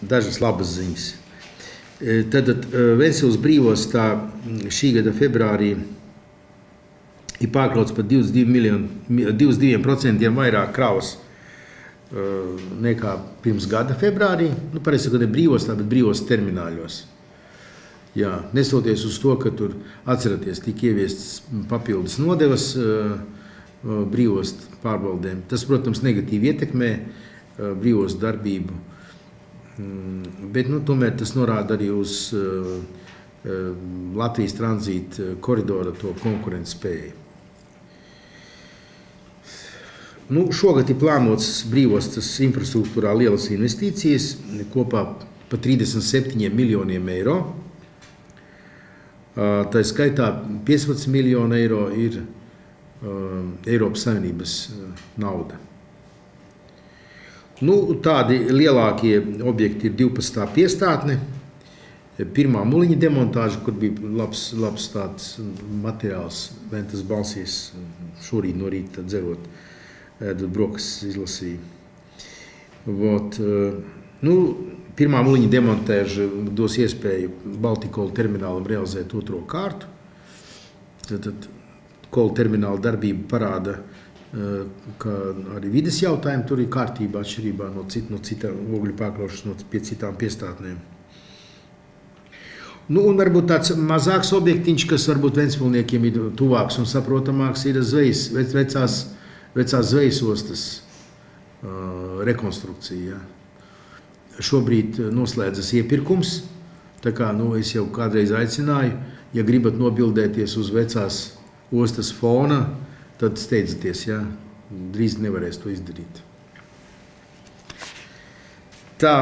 dažas labas ziņas. Tad Ventspils brīvostā šī gada februārī ir pārkrauts par 22% vairāk kravas nekā pirms gada februārī. Pareizi, ka ne brīvostā, bet brīvostas termināļos. Jā, nestoties uz to, ka tur, atceraties, tika ieviestas papildus nodevas brīvostu pārbaudēm. Tas, protams, negatīvi ietekmē brīvostu darbību, bet tomēr tas norāda arī uz Latvijas tranzīta koridora to konkurences spēju. Šogad ir plānotas brīvostas infrastruktūrā lielas investīcijas, kopā pa 37 miljoniem eiro. Tā skaitā 15 miljoni eiro ir Eiropas Savienības nauda. Tādi lielākie objekti ir 12. piestātne, pirmā muliņa demontāža, kur bija labs tāds materiāls, Ventas balsīs šorīt no rīta dzerot, ēdot brokastis izlasīja. Pirmā muliņa demontēža dos iespēju Baltikola terminālam realizēt otro kārtu. Tad kola termināla darbība parāda, ka arī vides jautājumi tur ir kārtībā atšķirībā no citām ogļu pārkraušanas pie citām piestātnēm. Un varbūt tāds mazāks objektiņš, kas varbūt Ventspilniekiem ir tuvāks un saprotamāks, ir vecās zvejas ostas rekonstrukcija. Šobrīd noslēdzas iepirkums, tā kā es jau kādreiz aicināju, ja gribat nobildēties uz vecās ostas fona, tad steidzieties, ja? Drīz nevarēs to izdarīt. Tā.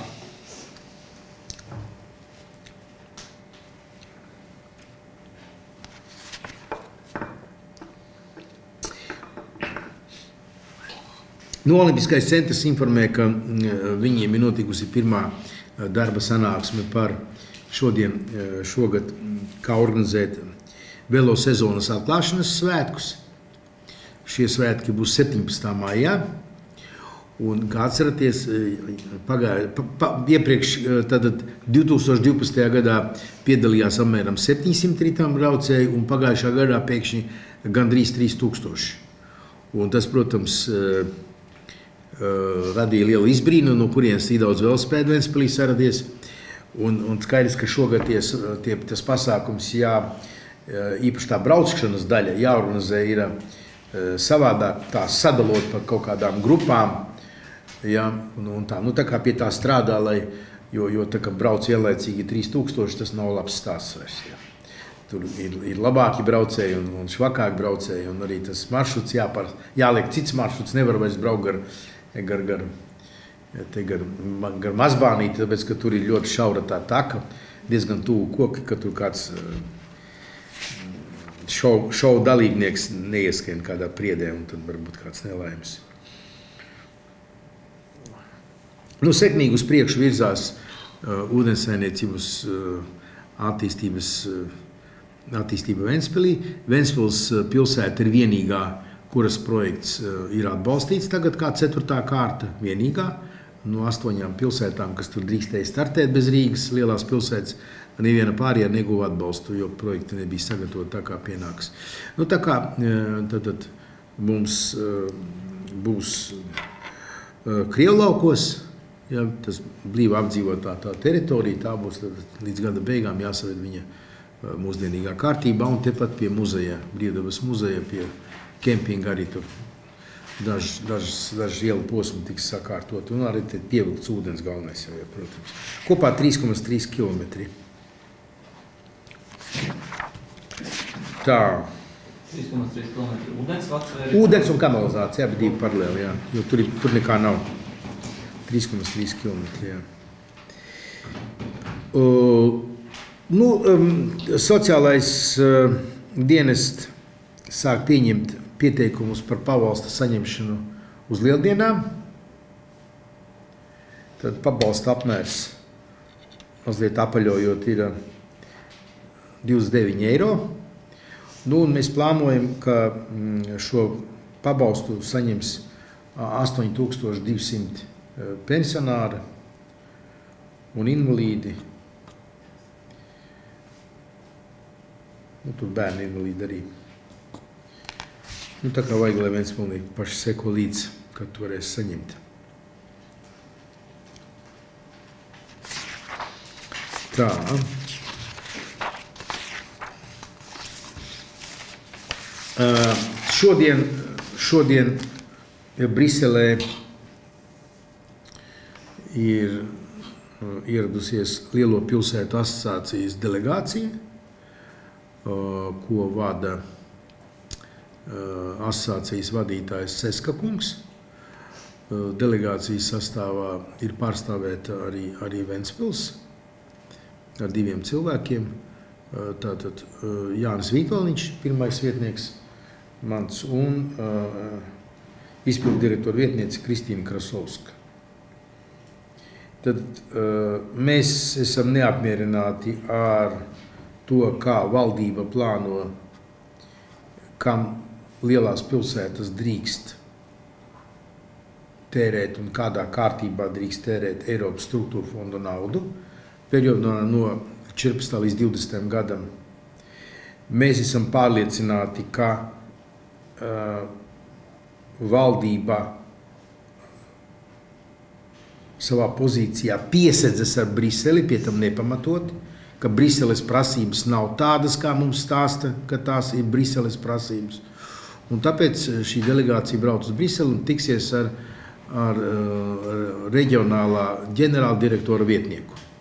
Olimpiskais centrs informē, ka viņiem ir notikusi pirmā darba sanāksme par šogad, kā organizēt velo sezonas atklāšanas svētkus. Šie svētki būs 17. maijā. Un, kā atceraties, iepriekš 2012. gadā piedalījās apmēram 700 ritām braucēju, un pagājušā gadā pēkšņi gandrīz 3000. Un tas, protams, radīja lielu izbrīnu, no kurienes tik daudz velospēdu Ventspilī saradies. Un skaidrs, ka šogad tas pasākums, īpaši tā braukšanas daļa, jāorganizē ir savādāk, tā sadalot par kaut kādām grupām. Tā kā pie tā strādā, jo tā kā brauc vienlaicīgi 3000, tas nav labs stāsts vairs. Tur ir labāki braucēji un švakāki braucēji, un arī tas maršruts jāliek cits maršruts, nevar vairs braukt gar Mazbānīti, tāpēc, ka tur ir ļoti šaura tā taka, diezgan tuvu koki, ka tur kāds šovu dalībnieks neieskrien kādā priedē, un tad varbūt kāds nelaimes. Sekmīgi uz priekšu virzās ūdenssaimniecības attīstība Ventspilī. Ventspils pilsēta ir vienīgā, kuras projekts ir atbalstīts tagad kā 4. kārta, vienīgā no 8 pilsētām, kas tur drīkstēja startēt bez Rīgas lielās pilsētas. Neviena pārējā neguva atbalstu, jo projekti nebija sagatavoti tā kā pienāks. Tā kā tad mums būs Krievlaukos, tas blīvi apdzīvotā tā teritorija, tā būs līdz gada beigām jāsaved viņa mūsdienīgā kārtībā, un tepat pie muzeja, Brīvdabas muzeja, pie kempinga arī tur daži ielu posmi tiks sakārtot, un arī pievilkts ūdens galvenais jau, protams. Kopā 3,3 kilometri. Tā. 3,3 kilometri ūdens vats vai arī? Ūdens un kanalizācija, abi divi paralēli, jā, jo tur nekā nav. 3,3 kilometri, jā. Sociālais dienests sāk pieņemt pieteikumus par pabalsta saņemšanu uz lieldienām. Tad pabalsta apmērs, mazliet apaļojot, ir 29 eiro. Un mēs plānojam, ka šo pabalstu saņems 8200 pensionāri. un invalīdi. Nu, tur bērni invalīdi arī. Nu, tā kā vajag, lai Ventspilsnieki paši seko līdz, kad tu varēsi saņemt. Tā. Šodien Briselē ir ieradusies Lielo pilsētu asociācijas delegācija, ko vada asociācijas vadītājs Seska kungs. Delegācijas sastāvā ir pārstāvēta arī Ventspils ar 2 cilvēkiem. Tātad Jānis Vītoliņš, pirmais vietnieks mans, un izpildu direktora vietniece Kristīna Krasovska. Tad mēs esam neapmierināti ar to, kā valdība plāno, kam lielās pilsētas drīkst tērēt un kādā kārtībā drīkst tērēt Eiropas struktūra fondu naudu periodā no 14. līdz 20. gadam. Mēs esam pārliecināti, ka valdība savā pozīcijā piesedzas ar Briseli, pie tam nepamatot, ka Briseles prasības nav tādas, kā mums stāsta, ka tās ir Briseles prasības. Un tāpēc šī delegācija brauc uz Briseli un tiksies ar reģionālā ģenerāla direktora vietnieku.